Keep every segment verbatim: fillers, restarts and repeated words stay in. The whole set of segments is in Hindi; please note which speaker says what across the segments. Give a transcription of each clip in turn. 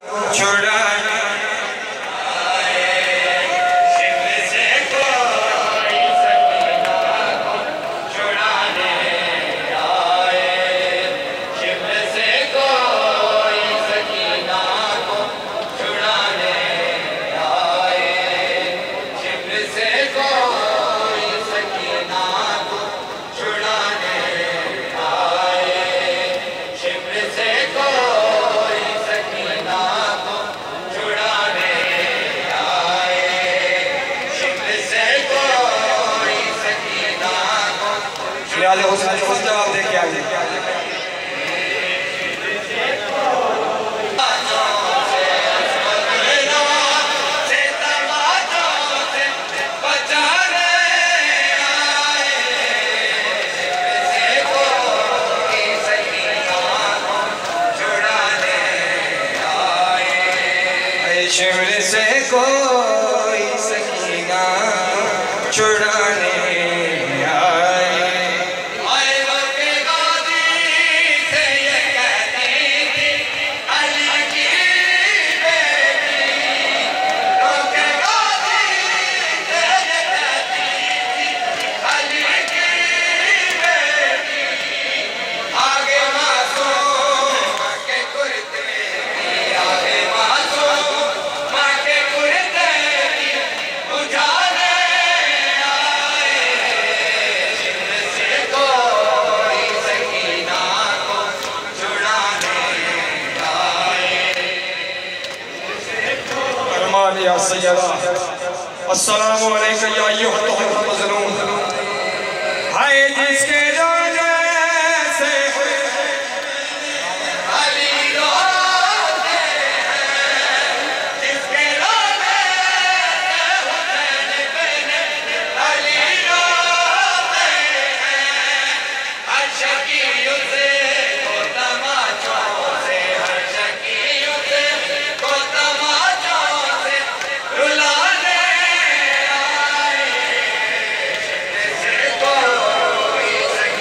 Speaker 1: जवाब दे के आइए। शिमर से कोई सकीना छुड़ाने या सैयदा अस्सलामु अलैकुम या अय्युहल मज़लूम। हाय जिसके रोज़े से अली रोते हैं, जिसके रोज़े से हुसैन बिन अली रोते हैं, हर शकील से को तमाचों से, हर शकील से को तमाचों से रुलाने आए। शिमर से कोई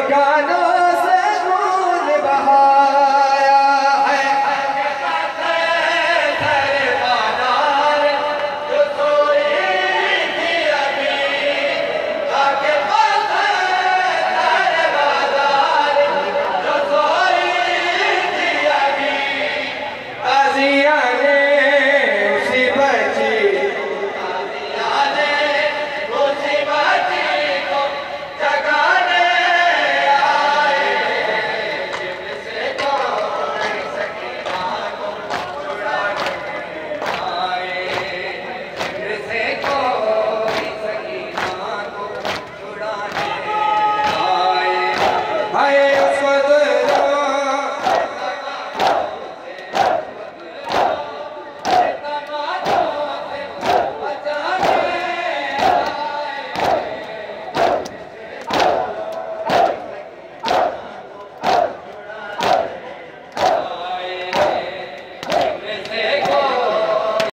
Speaker 2: कानों से खून बहाया है।
Speaker 1: बाजार जो सोई थी अभी, आके बाजार जो सोई थी अभी,
Speaker 2: ताजिया ने उसी बची
Speaker 1: ताजिया ने उसी बची को जगाने आए, जिनसे कोई सकीना को छुड़ाने आए, जिनसे कोई सकीना को छुड़ाने आए।
Speaker 2: हाय